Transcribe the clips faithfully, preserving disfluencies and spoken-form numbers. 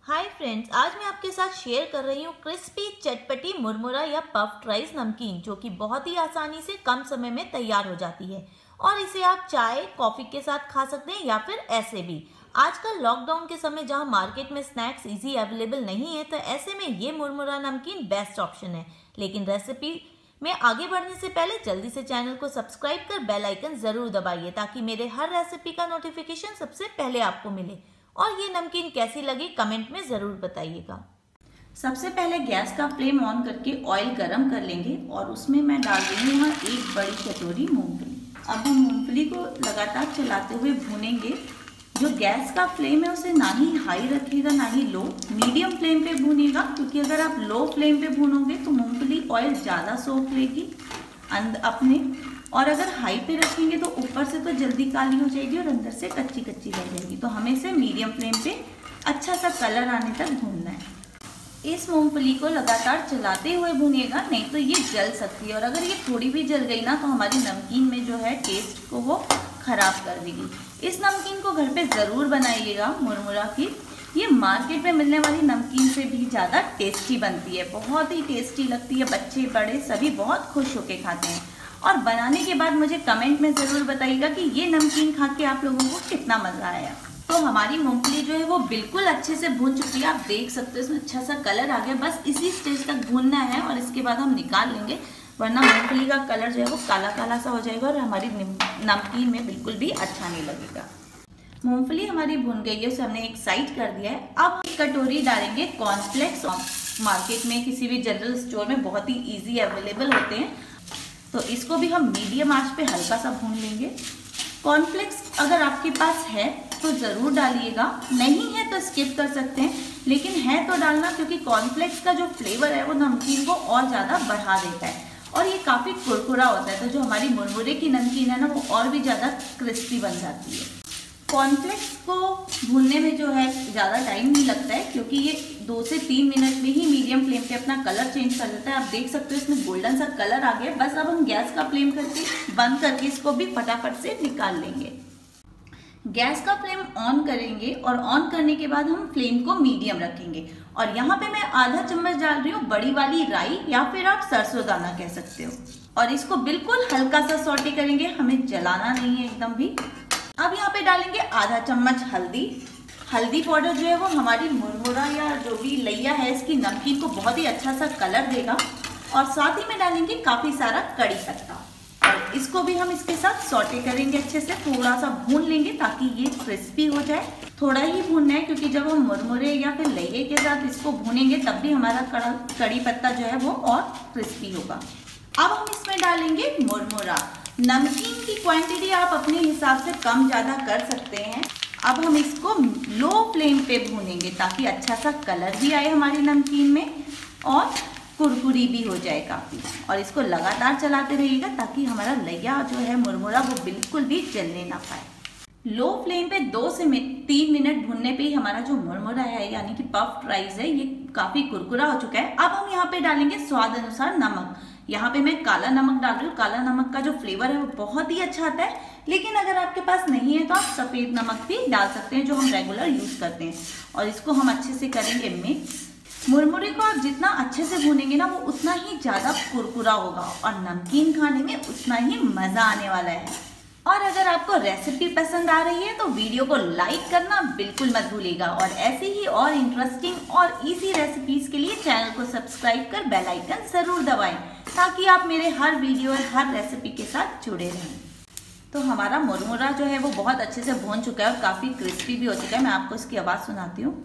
Hi friends, आज मैं आपके साथ शेयर कर रही हूँ क्रिस्पी चटपटी मुरमुरा या पफ्ड राइस नमकीन, जो कि बहुत ही आसानी से कम समय में तैयार हो जाती है। और इसे आप चाय कॉफी के साथ खा सकते हैं या फिर ऐसे भी। आजकल लॉकडाउन के समय जहाँ मार्केट में स्नैक्स इजी अवेलेबल नहीं है, तो ऐसे में ये मुरमुरा नमकीन बेस्ट ऑप्शन है। लेकिन रेसिपी में आगे बढ़ने से पहले जल्दी से चैनल को सब्सक्राइब कर बेल आइकन जरूर दबाइए, ताकि मेरे हर रेसिपी का नोटिफिकेशन सबसे पहले आपको मिले। और ये नमकीन कैसी लगी कमेंट में जरूर बताइएगा। सबसे पहले गैस का फ्लेम ऑन करके ऑयल गरम कर लेंगे और उसमें मैं डाल दूंगी यहाँ एक बड़ी कटोरी मूंगफली। अब हम मूंगफली को लगातार चलाते हुए भूनेंगे। जो गैस का फ्लेम है उसे ना ही हाई रखिएगा ना ही लो, मीडियम फ्लेम पे भूनिएगा, क्योंकि अगर आप लो फ्लेम पे भूनोगे तो मूंगफली ऑयल ज़्यादा सोख लेगी अंदर अपने, और अगर हाई पे रखेंगे तो ऊपर से तो जल्दी काली हो जाएगी और अंदर से कच्ची कच्ची रह जाएगी। तो हमें इसे मीडियम फ्लेम पे अच्छा सा कलर आने तक भूनना है। इस मूंगफली को लगातार चलाते हुए भूनिएगा, नहीं तो ये जल सकती है, और अगर ये थोड़ी भी जल गई ना तो हमारी नमकीन में जो है टेस्ट को वो खराब कर देगी। इस नमकीन को घर पे ज़रूर बनाइएगा मुरमुरा की। ये मार्केट में मिलने वाली नमकीन से भी ज़्यादा टेस्टी बनती है, बहुत ही टेस्टी लगती है। बच्चे बड़े सभी बहुत खुश होके खाते हैं। और बनाने के बाद मुझे कमेंट में ज़रूर बताइएगा कि ये नमकीन खा के आप लोगों को कितना मज़ा आया। तो हमारी मूंगफली जो है वो बिल्कुल अच्छे से भून चुकी है, आप देख सकते हो इसमें अच्छा सा कलर आ गया। बस इसी स्टेज तक भूनना है और इसके बाद हम निकाल लेंगे, वरना मूंगफली का कलर जो है वो काला काला सा हो जाएगा और हमारी नमकीन में बिल्कुल भी अच्छा नहीं लगेगा। मूंगफली हमारी भून गई है, उसे हमने एक साइड कर दिया है। अब एक कटोरी डालेंगे कॉर्नफ्लेक्स। मार्केट में किसी भी जनरल स्टोर में बहुत ही ईजी अवेलेबल होते हैं, तो इसको भी हम मीडियम आंच पे हल्का सा भून लेंगे। कॉर्नफ्लेक्स अगर आपके पास है तो ज़रूर डालिएगा, नहीं है तो स्किप कर सकते हैं, लेकिन है तो डालना, क्योंकि कॉर्नफ्लेक्स का जो फ्लेवर है वो नमकीन को और ज़्यादा बढ़ा देता है और ये काफ़ी कुरकुरा होता है। तो जो हमारी मुरमुरे की नमकीन है ना वो और भी ज़्यादा क्रिस्पी बन जाती है। कॉर्नफ्लेक्स को भूनने में जो है ज़्यादा टाइम नहीं लगता है, क्योंकि ये दो से तीन मिनट में ही मीडियम फ्लेम पे अपना कलर चेंज कर देता है। आप देख सकते हो इसमें गोल्डन सा कलर आ गया। बस अब हम गैस का फ्लेम करके बंद करके इसको भी फटाफट से निकाल लेंगे। गैस का फ्लेम ऑन करेंगे और ऑन करने के बाद हम फ्लेम को मीडियम रखेंगे। और यहाँ पे मैं आधा चम्मच डाल रही हूँ बड़ी वाली राई, या फिर आप सरसों दाना कह सकते हो, और इसको बिल्कुल हल्का सा सौटे करेंगे, हमें जलाना नहीं है एकदम भी। अब यहाँ पे डालेंगे आधा चम्मच हल्दी। हल्दी पाउडर जो है वो हमारी मुरमुरा या जो भी लैया है इसकी नमकीन को बहुत ही अच्छा सा कलर देगा। और साथ ही में डालेंगे काफ़ी सारा कड़ी पत्ता, और इसको भी हम इसके साथ सौटे करेंगे, अच्छे से थोड़ा सा भून लेंगे ताकि ये क्रिस्पी हो जाए। थोड़ा ही भूनना है, क्योंकि जब हम मुरमुरे या फिर लैये के साथ इसको भूनेंगे तब भी हमारा कड़ा कड़ी पत्ता जो है वो और क्रिस्पी होगा। अब हम इसमें डालेंगे मुरमुरा। नमकीन की क्वांटिटी आप अपने हिसाब से कम ज़्यादा कर सकते हैं। अब हम इसको लो फ्लेम पे भूनेंगे ताकि अच्छा सा कलर भी आए हमारी नमकीन में और कुरकुरी भी हो जाए काफ़ी। और इसको लगातार चलाते रहिएगा ताकि हमारा लैया जो है मुरमुरा वो बिल्कुल भी जलने ना पाए। लो फ्लेम पे दो से तीन मिनट भूनने पे ही हमारा जो मुरमुरा है यानी कि पफ्ड राइस है ये काफ़ी कुरकुरा हो चुका है। अब हम यहाँ पे डालेंगे स्वाद अनुसार नमक। यहाँ पे मैं काला नमक डाल रही हूँ। काला नमक का जो फ्लेवर है वो बहुत ही अच्छा आता है, लेकिन अगर आपके पास नहीं है तो आप सफ़ेद नमक भी डाल सकते हैं, जो हम रेगुलर यूज़ करते हैं। और इसको हम अच्छे से करेंगे मिक्स। मुरमुरे को आप जितना अच्छे से भूनेंगे ना वो उतना ही ज़्यादा कुरकुरा होगा और नमकीन खाने में उतना ही मज़ा आने वाला है। और अगर आपको रेसिपी पसंद आ रही है तो वीडियो को लाइक करना बिल्कुल मत भूलिएगा, और ऐसे ही और इंटरेस्टिंग और इजी रेसिपीज़ के लिए चैनल को सब्सक्राइब कर बेल आइकन ज़रूर दबाएं, ताकि आप मेरे हर वीडियो और हर रेसिपी के साथ जुड़े रहें। तो हमारा मुरमुरा जो है वो बहुत अच्छे से भून चुका है और काफ़ी क्रिस्पी भी हो चुका है। मैं आपको इसकी आवाज़ सुनाती हूँ,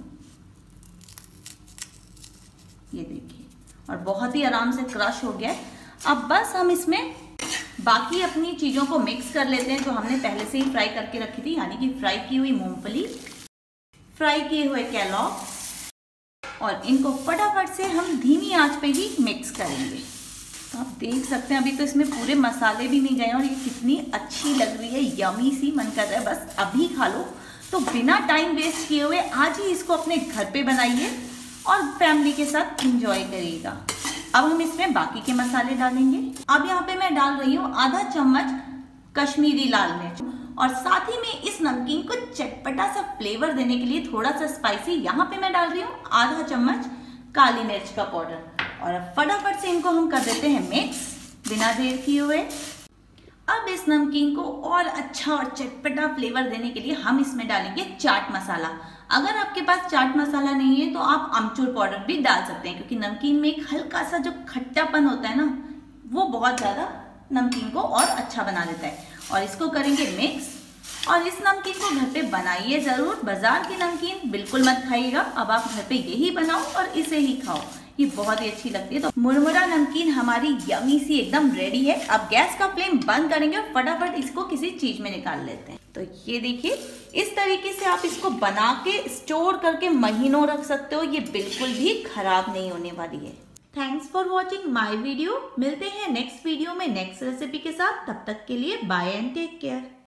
ये देखिए, और बहुत ही आराम से क्रश हो गया है। अब बस हम इसमें बाकी अपनी चीज़ों को मिक्स कर लेते हैं जो हमने पहले से ही फ्राई करके रखी थी, यानी कि फ्राई की हुई मूंगफली, फ्राई किए हुए कैलॉग्स, और इनको फटाफट से हम धीमी आंच पे ही मिक्स करेंगे। तो आप देख सकते हैं अभी तो इसमें पूरे मसाले भी नहीं गए और ये कितनी अच्छी लग रही है, यमी सी, मन कर रहा है बस अभी खा लो। तो बिना टाइम वेस्ट किए हुए आज ही इसको अपने घर पे बनाइए और फैमिली के साथ इंजॉय करिएगा। अब हम इसमें बाकी के मसाले डालेंगे। अब यहाँ पे मैं डाल रही हूँ आधा चम्मच कश्मीरी लाल मिर्च, और साथ ही में इस नमकीन को चटपटा सा फ्लेवर देने के लिए थोड़ा सा स्पाइसी यहाँ पे मैं डाल रही हूँ आधा चम्मच काली मिर्च का पाउडर। और अब फटाफट से इनको हम कर देते हैं मिक्स बिना देर किए हुए। अब इस नमकीन को और अच्छा और चटपटा फ्लेवर देने के लिए हम इसमें डालेंगे चाट मसाला। अगर आपके पास चाट मसाला नहीं है तो आप अमचूर पाउडर भी डाल सकते हैं, क्योंकि नमकीन में एक हल्का सा जो खट्टापन होता है ना, वो बहुत ज़्यादा नमकीन को और अच्छा बना देता है। और इसको करेंगे मिक्स। और इस नमकीन को घर पे बनाइए ज़रूर, बाजार की नमकीन बिल्कुल मत खाइएगा। अब आप घर पे यही बनाओ और इसे ही खाओ, ये बहुत ही अच्छी लगती है। तो मुरमुरा नमकीन हमारी यमी सी एकदम रेडी है। अब गैस का फ्लेम बंद करेंगे और फटाफट इसको किसी चीज में निकाल लेते हैं। तो ये देखिए, इस तरीके से आप इसको बना के स्टोर करके महीनों रख सकते हो, ये बिल्कुल भी खराब नहीं होने वाली है। Thanks for watching my video. मिलते हैं नेक्स्ट वीडियो में नेक्स्ट रेसिपी के साथ। तब तक के लिए बाय एंड टेक केयर।